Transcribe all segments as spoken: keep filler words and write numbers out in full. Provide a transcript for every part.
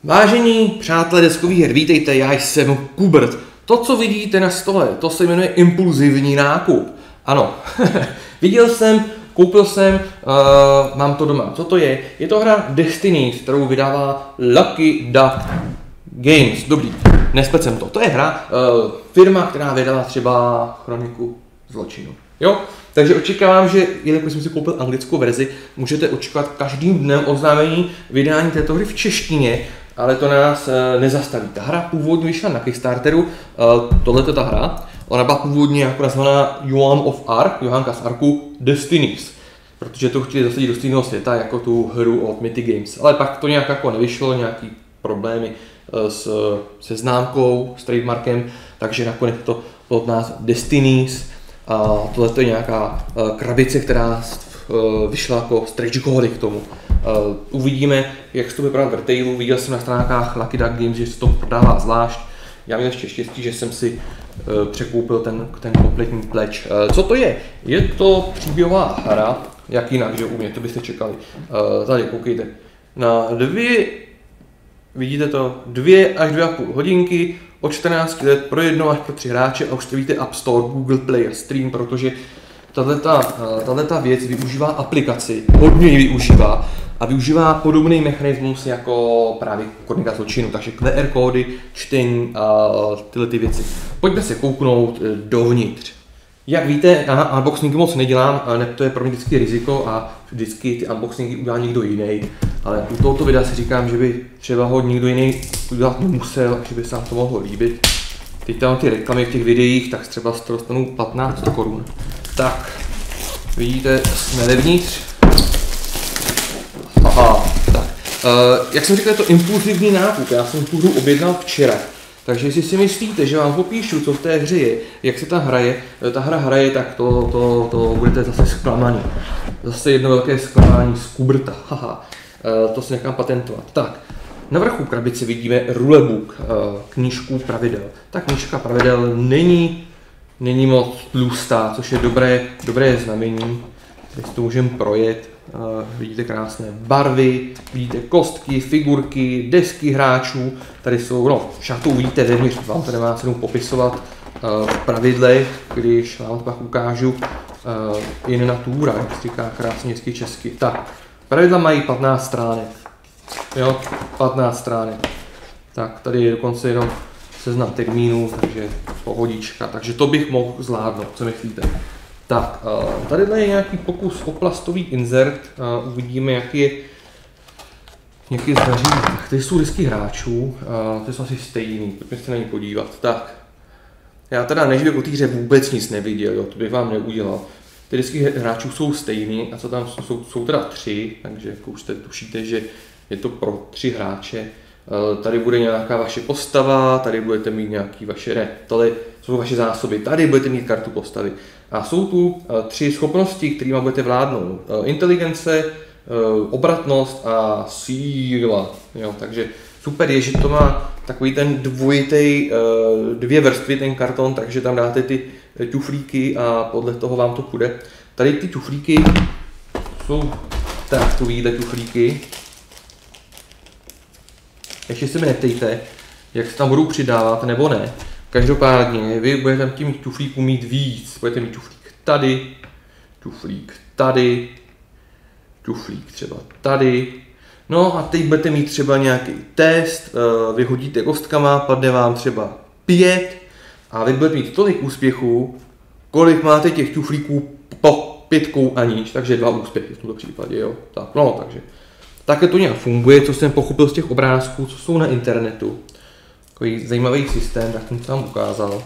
Vážení přátelé deskových her, vítejte, já jsem Kubert. To, co vidíte na stole, to se jmenuje impulzivní nákup. Ano, viděl jsem, koupil jsem, uh, mám to doma. Co to je? Je to hra Destiny, kterou vydává Lucky Duck Games. Dobrý, nespecem to. To je hra, uh, firma, která vydala třeba Chroniku zločinu. Jo? Takže očekávám, že jelikož jsem si koupil anglickou verzi, můžete očekávat každým dnem oznámení vydání této hry v češtině, ale to nás e, nezastaví. Ta hra původně vyšla na Kickstarteru, e, tohle je ta hra, ona byla původně jako nazvaná Joan of Arc, Johanka z Arku Destinies, protože to chtěli zasadit do stejného světa jako tu hru od Mythic Games, ale pak to nějak jako nevyšlo, nějaký problémy e, s, se známkou, s trademarkem, takže nakonec to od nás Destinies. A tohle je nějaká uh, krabice, která uh, vyšla jako stretch goal k tomu. Uh, uvidíme, jak se to vypadá v retailu. Viděl jsem na stránkách Lucky Duck Games, že se to prodává zvlášť. Já měl ještě štěstí, že jsem si uh, překoupil ten, ten kompletní pleč. Uh, co to je? Je to příběhová hra, jak jinak, že u mě, to byste čekali. Uh, tady koukejte. Na dvě, vidíte to, dvě až dvě a půl hodinky, od čtrnácti let pro jedno až pro tři hráče a už to víte App Store, Google Play a Stream, protože tato věc využívá aplikaci, hodně ji využívá a využívá podobný mechanismus jako právě Chronika zločinu, takže Q R kódy, čtení a tyhle ty věci. Pojďme se kouknout dovnitř. Jak víte, já unboxingy moc nedělám, ne, to je pro mě vždycky riziko a vždycky ty unboxingy udělá někdo jiný. Ale u tohoto videa si říkám, že by třeba ho někdo jiný udělat nemusel, že by se vám to mohlo líbit. Teď tam ty reklamy v těch videích, tak třeba z toho dostanou patnáct korun. Tak, vidíte, jsme vevnitř. Aha, tak. Uh, jak jsem říkal, je to impulzivní nákup, já jsem tu hru objednal včera. Takže jestli si myslíte, že vám popíšu, co v té hře je, jak se ta hraje, ta hra hraje, tak to, to, to budete zase zklamaný. Zase jedno velké zklamání z Kuberta, haha, e, to si nechám patentovat. Tak, na vrchu krabice vidíme rulebook, e, knížku pravidel. Ta knížka pravidel není, není moc tlustá, což je dobré, dobré znamení. Teď to můžeme projet, e, vidíte krásné barvy, vidíte kostky, figurky, desky hráčů, tady jsou, no však to uvidíte vevnitř, vám to nemá cenu popisovat e, v pravidlech, když vám to pak ukážu e, in natura, jak se říká krásně hezky česky. Tak, pravidla mají patnáct stránek, jo, patnáct stránek, tak tady je dokonce jenom seznam termínů, takže pohodička, takže to bych mohl zvládnout, co myslíte? Tak, tady je nějaký pokus o plastový insert, uvidíme, jaký je nějaký zvaří. Tak, tady jsou disky hráčů, ty jsou asi stejný, pojďme se na ně podívat. Tak, já teda než bych o té hře vůbec nic neviděl, jo, to bych vám neudělal. Ty disky hráčů jsou stejný a co tam jsou, jsou teda tři, takže jako už tady tušíte, že je to pro tři hráče. Tady bude nějaká vaše postava, tady budete mít nějaký vaše, ne, tady jsou vaše zásoby, tady budete mít kartu postavy. A jsou tu uh, tři schopnosti, kterými budete vládnout. Uh, inteligence, uh, obratnost a síla. Jo, takže super je, že to má takový ten dvojitý, uh, dvě vrstvy ten karton, takže tam dáte ty ťuflíky a podle toho vám to půjde. Tady ty ťuflíky jsou takovýhle ťuflíky. Ještě se mi neptejte, jak se tam budou přidávat nebo ne. Každopádně vy budete tam tím ťuflíků mít víc. Budete mít ťuflík tady, ťuflík tady, ťuflík třeba tady. No a teď budete mít třeba nějaký test, vyhodíte kostkama, padne vám třeba pět a vy budete mít tolik úspěchů, kolik máte těch ťuflíků po pětkou a níž, takže dva úspěchy v tomto případě, jo. Tak, no, takže takhle to nějak funguje, co jsem pochopil z těch obrázků, co jsou na internetu. Takový zajímavý systém, tak jsem to vám ukázal.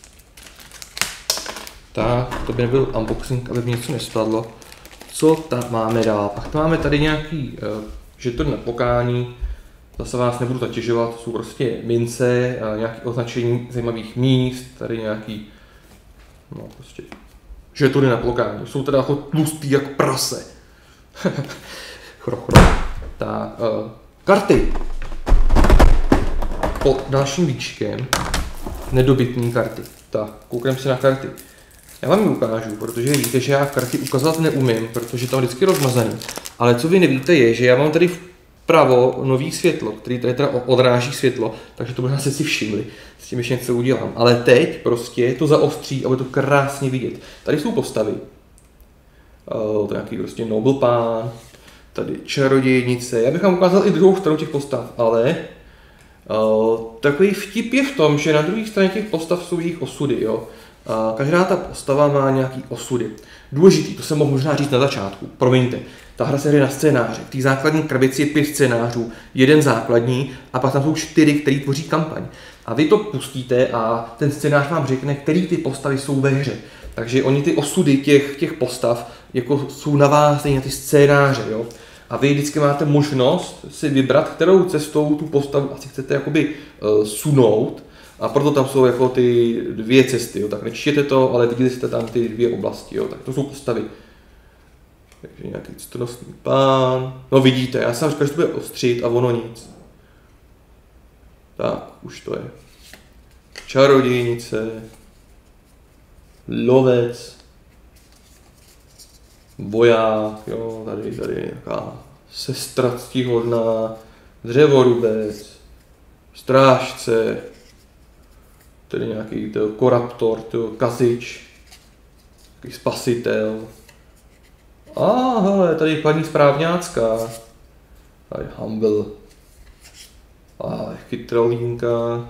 Tak, to by nebyl unboxing, aby mi něco nespadlo. Co tam máme dál? Pak máme tady nějaký uh, žeton na pokání. Zase vás nebudu zatěžovat, to jsou prostě mince, uh, nějaké označení zajímavých míst, tady nějaký, no prostě, žetony na pokání. Jsou teda jako tlustý jak prase. chro, chro. Tak, uh, karty. Pod dalším výčkem nedobytný karty. Tak, koukneme se na karty. Já vám ji ukážu, protože víte, že já karty ukazovat neumím, protože tam vždycky rozmazaný. Ale co vy nevíte je, že já mám tady vpravo nový světlo, který tady teda odráží světlo, takže to možná se si všimli, s tím ještě něco udělám. Ale teď prostě to zaostří a bude to krásně vidět. Tady jsou postavy. Uh, to je nějaký prostě noblepán, tady čarodějnice. Já bych vám ukázal i druhou stranu těch postav, ale uh, takový vtip je v tom, že na druhé straně těch postav jsou jejich osudy. Jo? Uh, každá ta postava má nějaký osudy. Důležitý, to jsem mohl možná říct na začátku, promiňte. Ta hra se hraje na scénáře. V té základní krabici je pět scénářů, jeden základní a pak tam jsou čtyři, který tvoří kampaň. A vy to pustíte a ten scénář vám řekne, který ty postavy jsou ve hře. Takže oni ty osudy těch, těch postav jako jsou navázané na ty scénáře. Jo? A vy vždycky máte možnost si vybrat, kterou cestou tu postavu asi chcete jakoby uh, sunout. A proto tam jsou jako ty dvě cesty. Jo? Tak nečtěte to, ale viděli jste tam ty dvě oblasti. Jo? Tak to jsou postavy. Takže nějaký ctnostný pán. No vidíte, já jsem říkal, že to bude ostřit a ono nic. Tak, už to je. Čarodějnice. Lovec. Voják, jo, tady, tady nějaká sestra ctihodná. Dřevorubec. Strážce. Tady nějaký to, koraptor, to, kazič. Takový spasitel. A hele, tady je paní správňácká. Tady Humble. A chytrolínka.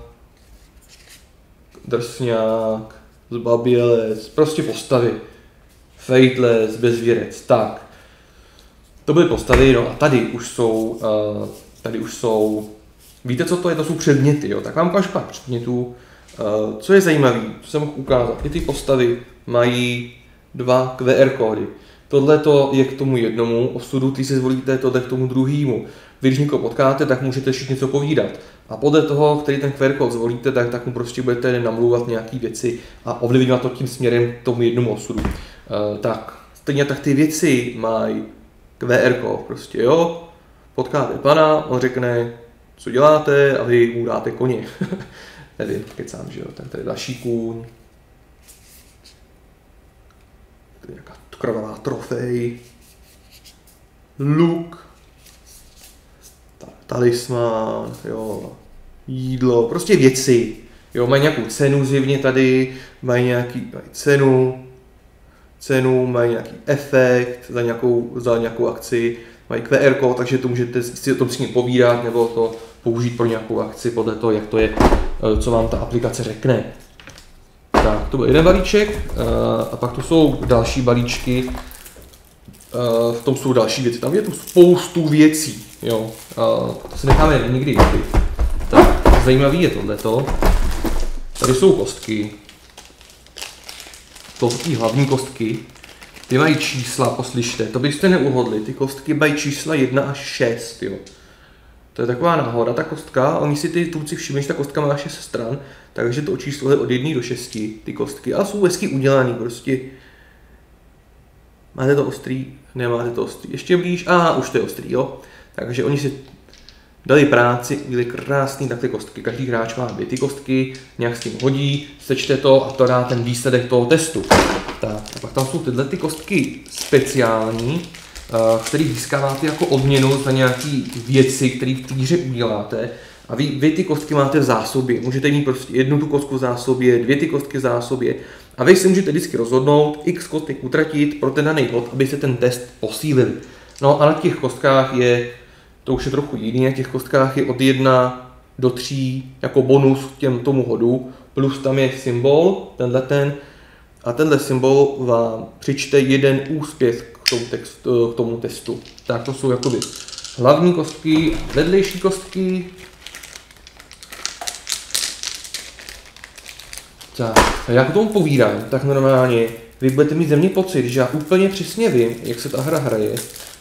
Drsňák. Zbabělec. Prostě postavy. Fejtlec, bezvěrec. Tak. To byly postavy, no a tady už jsou, uh, tady už jsou, víte co to je? To jsou předměty, jo. Tak vám ukážu pár předmětů. Uh, co je zajímavé, co jsem mohl ukázat. I ty postavy mají dva Q R kódy. Tohle to je k tomu jednomu osudu, když si zvolíte, tohle k tomu druhému. Vy, když někoho potkáte, tak můžete ještě něco povídat. A podle toho, který ten Q R kód zvolíte, tak, tak mu prostě budete namlouvat nějaké věci a ovlivňovat to tím směrem k tomu jednomu osudu. Uh, tak, stejně tak ty věci mají Q R kód prostě, jo. Potkáte pana, on řekne, co děláte a vy mu dáte koně. Nevím, kecám, že jo, tak tady další kůň. Tady nějaká krvavá trofej. Luk. Talisman, jo. Jídlo, prostě věci. Jo, mají nějakou cenu zjevně tady, mají nějaký mají cenu, cenu, mají nějaký efekt za nějakou, za nějakou akci, mají Q R kód, takže to můžete si o tom s ním povídat nebo to použít pro nějakou akci podle toho, jak to je, co vám ta aplikace řekne. Tak, to byl jeden balíček a pak tu jsou další balíčky, v tom jsou další věci, tam je tu spoustu věcí, jo, to si necháme nikdy jindy. Tak, zajímavý je tohleto, tady jsou kostky, to jsou ty hlavní kostky, ty mají čísla, poslyšte, to byste neuhodli, ty kostky mají čísla jedna až šest, jo. To je taková náhoda, ta kostka, oni si ty tvůrci všimli, že ta kostka má šest stran, takže to číslo je od jedné do šesti, ty kostky, a jsou hezky udělaný, prostě. Máte to ostrý? Nemáte to ostrý. Ještě blíž, aha, už to je ostrý, jo. Takže oni si dali práci, udělali krásný tak ty kostky, každý hráč má dvě ty kostky, nějak s tím hodí, sečte to a to dá ten výsledek toho testu. Tak, a pak tam jsou tyhle ty kostky speciální, který získáváte jako odměnu za nějaké věci, které v té hře uděláte. A vy, vy ty kostky máte v zásobě. Můžete mít prostě jednu tu kostku v zásobě, dvě ty kostky v zásobě. A vy si můžete vždycky rozhodnout, x kostek utratit pro ten daný bod, abyste ten test posílili. No a na těch kostkách je, to už je trochu jiný, na těch kostkách je od jedna do tří jako bonus k těm tomu hodu, plus tam je symbol, tenhle ten, a tenhle symbol vám přičte jeden úspěch k tomu, textu, k tomu testu. Tak to jsou jakoby hlavní kostky, vedlejší kostky. Tak, a jak o tom povídám, tak normálně vy budete mít ze mě pocit, že já úplně přesně vím, jak se ta hra hraje.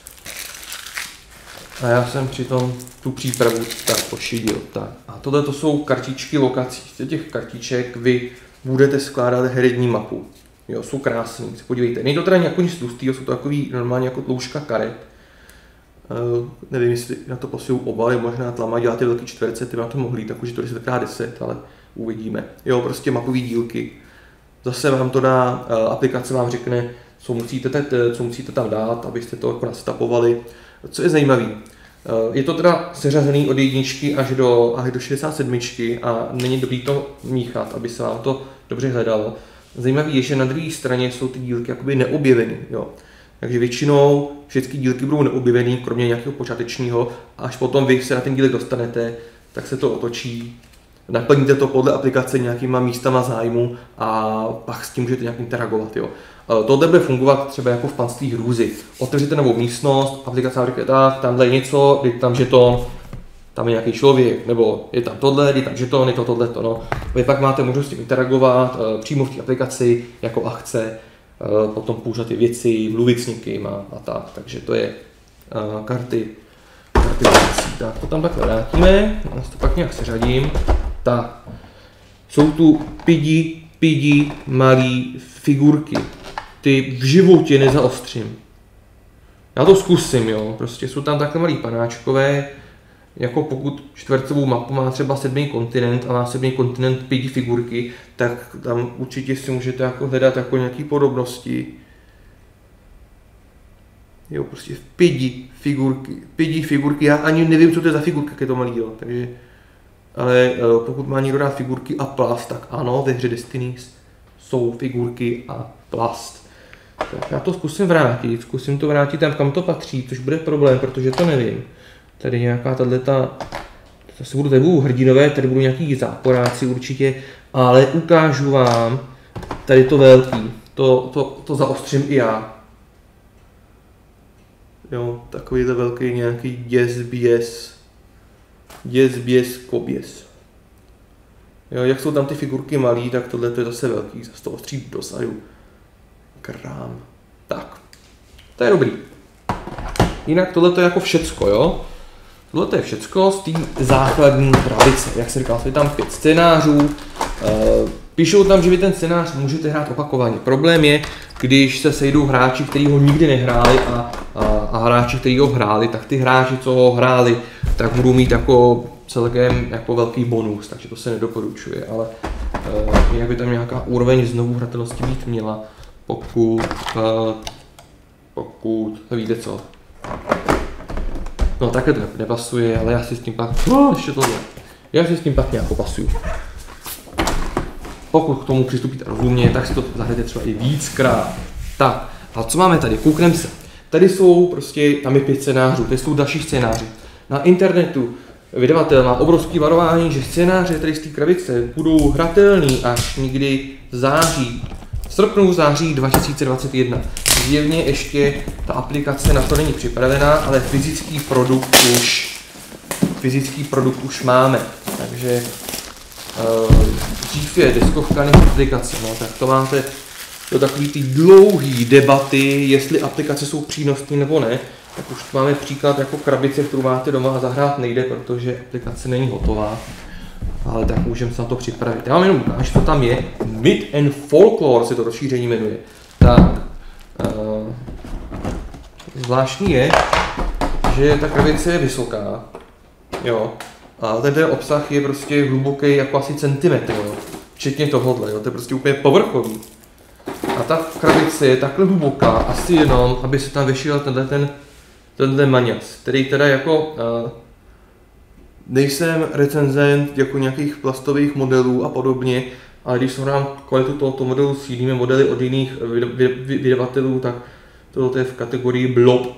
A já jsem přitom tu přípravu tak pošidil. Tak. A tohle to jsou kartičky lokací. Z těch kartiček vy budete skládat herní mapu. Jo, jsou krásný, se podívejte. Nejde to teda nějak nic tlustýho, jsou to takový normálně jako tloušťka karet. Uh, nevím, jestli na to posilují obaly, možná tlama děláte velký čtverce, ty na to mohli, takže to je deset krát deset, ale uvidíme. Jo, prostě mapový dílky. Zase vám to dá, uh, aplikace vám řekne, co musíte, te, co musíte tam dát, abyste to jako nastapovali. Co je zajímavé, Je to teda seřazený od jedničky až do, až do šedesát sedm a není dobrý to míchat, aby se vám to dobře hledalo. Zajímavé je, že na druhé straně jsou ty dílky jakoby neobjevený, jo. Takže většinou všechny dílky budou neobjevený, kromě nějakého počátečního, a až potom vy se na ten dílek dostanete, tak se to otočí, naplníte to podle aplikace nějakýma místama zájmu a pak s tím můžete nějak interagovat, jo. Tohle bude fungovat třeba jako v panství hrůzy. Otevřete novou místnost, aplikace říká, tak, tamhle je něco, je tam žeton, tam je nějaký člověk, nebo je tam tohle, je tam žeton, je to tohleto, no. Vy pak máte možnost interagovat přímo v té aplikaci jako akce, potom používat ty věci, mluvit s někým a, a tak, takže to je uh, karty, karty věcí. Tak to tam takhle vrátíme, já to pak nějak seřadím. Tak, jsou tu pidi, pidi, malý figurky, ty v životě nezaostřím. Já to zkusím, jo, prostě jsou tam takhle malý panáčkové, jako pokud čtvercovou mapu má třeba sedmý kontinent a má sedmý kontinent pěti figurky, tak tam určitě si můžete jako hledat jako nějaký podobnosti. Jo, prostě v pěti figurky, pěti figurky, já ani nevím, co to je za figurka, jak je to malý, jo, takže, ale pokud má někdo rád figurky a plast, tak ano, ve hře Destinies jsou figurky a plast. Tak já to zkusím vrátit, zkusím to vrátit tam, kam to patří, což bude problém, protože to nevím. Tady nějaká tato, zase budou, tady budou hrdinové, tady budou nějaký záporáci určitě, ale ukážu vám tady to velký, to, to, to zaostřím i já. Jo, takovýhle velký nějaký děs, běs, děs, běs, koběs. Jo, jak jsou tam ty figurky malý, tak tohle to je zase velký, zase to ostří dosaju. Krám. Tak, to je dobrý. Jinak tohle to je jako všecko, jo. Tohle to je všecko z té základní krabice. Jak se říkal, je tam pět scénářů. Píšou tam, že vy ten scénář můžete hrát opakovaně. Problém je, když se sejdou hráči, kteří ho nikdy nehráli a, a, a hráči, kteří ho hráli, tak ty hráči, co ho hráli, tak budou mít jako celkem jako velký bonus, takže to se nedoporučuje, ale uh, jinak by tam nějaká úroveň znovu hratelnosti být měla, pokud, uh, pokud, víte co. No takhle to nepasuje, ale já si s tím pak, no ještě tohle, já si s tím pak nějak popasuju. Pokud k tomu přistupíte rozumně, tak si to zahrajete třeba i víckrát. Tak, a co máme tady? Koukneme se. Tady jsou prostě, tam je pět scénářů, tady jsou další scénáři. Na internetu vydavatel má obrovský varování, že scénáře tady z té krabice budou hratelný až někdy v září, v srpnu, září dva tisíce dvacet jedna. Zjevně ještě ta aplikace na to není připravená, ale fyzický produkt už, fyzický produkt už máme. Takže uh, dřív je deskovka nebo aplikace, no, tak to máte do takový ty dlouhý debaty, jestli aplikace jsou přínosné nebo ne. Tak už máme příklad jako krabice, kterou máte doma a zahrát nejde, protože aplikace není hotová. Ale tak můžeme se na to připravit. Já vám jenom ukážu, co tam je. Myth and Folklore se to rozšíření jmenuje. Tak, uh, zvláštní je, že ta krabice je vysoká. Jo. A ten, ten obsah je prostě hluboký jako asi centimetr, jo. Včetně tohohle, jo. To je prostě úplně povrchový. A ta krabice je takhle hluboká, asi jenom, aby se tam vešel tenhle ten tenhle maňas, který teda jako uh, nejsem recenzent jako nějakých plastových modelů a podobně, ale když srovnám kvalitu tohoto modelu s jinými modely od jiných vydavatelů, tak tohle je v kategorii blob.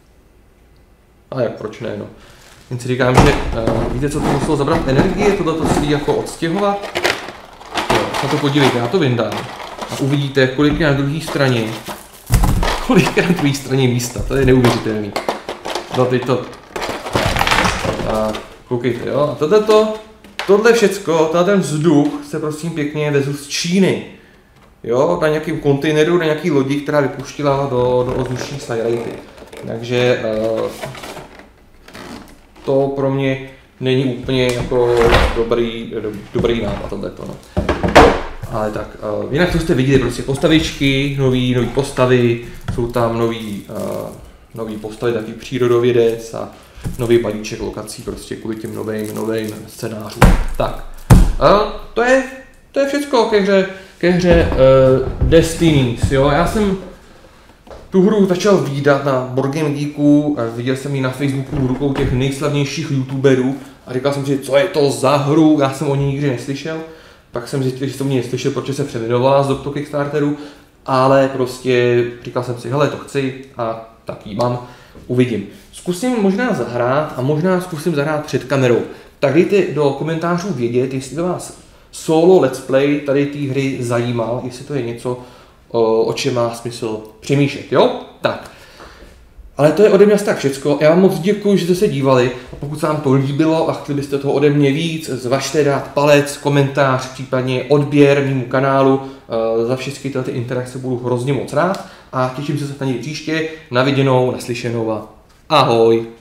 A jak, proč ne, no. Jen si říkám, že uh, víte, co to muselo zabrat energie, tohle to celý jako odstěhovat. Jo, na to podívejte, já to vyndám a uvidíte, kolik je na druhé straně. Kolik je na druhé straně místa, to je neuvěřitelný. No teď to. A koukejte, jo, a tohleto, tohle všecko, ten vzduch se prosím pěkně vezl z Číny. Jo, na nějakým kontejneru, na nějaký lodi, která vypuštila do, do ovzduší Skyrity. Takže uh, to pro mě není úplně jako dobrý, do, dobrý nápad tohleto, no. Ale tak, uh, jinak to jste viděli, prostě postavičky, nový, nový postavy, jsou tam nový, uh, nový postavy, takový přírodovědec a nový balíček lokací, prostě kvůli těm novým, novým scénářům. Tak, uh, to je, to je všecko ke hře, ke hře uh, Destinies, jo, já jsem Tu hru začal vídat na Board Game Geeku, viděl jsem ji na Facebooku v rukou těch nejslavnějších youtuberů a říkal jsem si, co je to za hru, já jsem o ní nikdy neslyšel. Pak jsem zjistil, že jsem o ní neslyšel, protože se přeměnovala z do Kickstarteru, ale prostě říkal jsem si, hele, to chci a tak ji mám, uvidím. Zkusím možná zahrát a možná zkusím zahrát před kamerou. Tak dejte do komentářů vědět, jestli by vás solo let's play tady té hry zajímal, jestli to je něco, o, o čem má smysl přemýšlet, jo? Tak. Ale to je ode mě asi tak všecko. Já vám moc děkuji, že jste se dívali. A pokud se vám to líbilo a chtěli byste toho ode mě víc, zvažte dát palec, komentář, případně odběr mému kanálu. Za všechny tyhle interakce budu hrozně moc rád a těším se na něj příště. Na viděnou, naslyšenou a ahoj.